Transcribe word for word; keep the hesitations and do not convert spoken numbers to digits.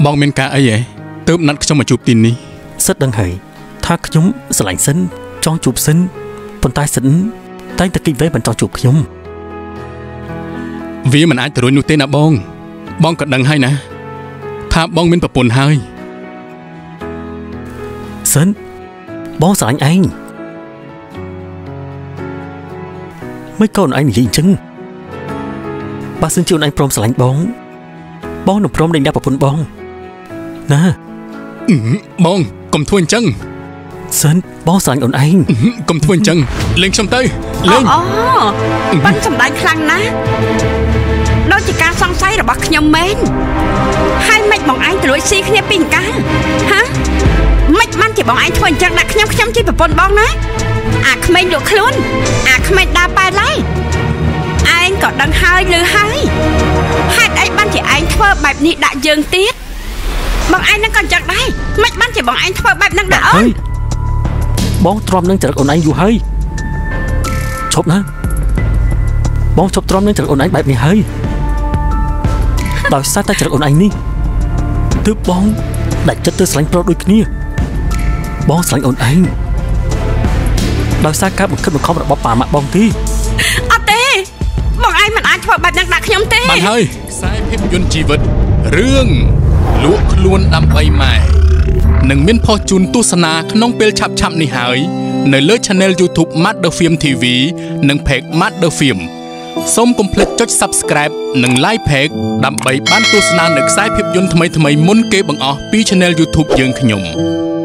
บองเมนกาไอ้เอ๋เติมนัดจะมาจูบตินนี่សិតដឹងហើយថាខ្ញុំស្រឡាញ់សិនចង់ជួបសិនប៉ុន្តែសិនតែតែគិតវេមិនចង់ជួបខ្ញុំវាមិនអាចទៅរួចនោះទេណាបងបងក៏ដឹងហើយណាថាបងមានប្រពន្ធហើយសិនបងស្រឡាញ់ឯងមិនកូនឯងនិយាយអញ្ចឹងបើសិនជាអូនឯងព្រមស្រឡាញ់បងបងនឹងព្រមដេញដាក់ប្រពន្ធបងណាបងកុំធ្វើអញ្ចឹងសិនបងស្រឡាញ់អូនឯងកុំធ្វើអញ្ចឹងលេងខ្ញុំទៅលេងអូប៉ិនសម្ដែងខ្លាំងណាស់ដូចជាការសង្ស័យរបស់ខ្ញុំមែនហើយមិនបងឯងទៅលួចស៊ីគ្នាពីអង្ការហាមិនបានជាបងឯងធ្វើអញ្ចឹងដាក់ខ្ញុំខ្ញុំជាប្រពន្ធបងណាអាក្មេងលក់ខ្លួនអាក្មេងដើរប៉ែឡើយឯងក៏ដឹងហើយឮហើយហេតុអីបានជាឯងធ្វើបែបនេះដាក់យើងទៀតបងឯងនឹងក៏អញ្ចឹងដែរមិនបានជាបងឯងធ្វើបែបហ្នឹងដាក់អូនបងទ្រាំនឹងចរិតអូនឯងយូរហើយឈប់ណាបងឈប់ទ្រាំនឹងចរិតអូនឯងបែបនេះហើយដោយសារតែចរិតអូនឯងនេះទើបបងដាច់ចិត្តទៅស្រឡាញ់ប្រុសដូចគ្នាបងស្រឡាញ់អូនឯងដោយសារការបង្ខិតបង្ខំរបស់ប៉ាម៉ាក់បងទេអត់ទេបងឯងមិនអាចធ្វើបែបហ្នឹងដាក់ខ្ញុំទេបានហើយខ្សែភាពយន្តជីវិតរឿងលក់ខ្លួនដើម្បីម៉ែនឹងមានផុសជូនទស្សនាក្នុងពេលឆាប់ឆាប់នេះហើយនៅលើ Channel YouTube Mother Film ធី វី និង Page Mother Film សូមកុំភ្លេចចុច Subscribe និង Like Page ដើម្បីបានទស្សនានូវខ្សែភាពយន្តថ្មីៗមុនគេបង្អស់ពី Channel YouTube យើងខ្ញុំ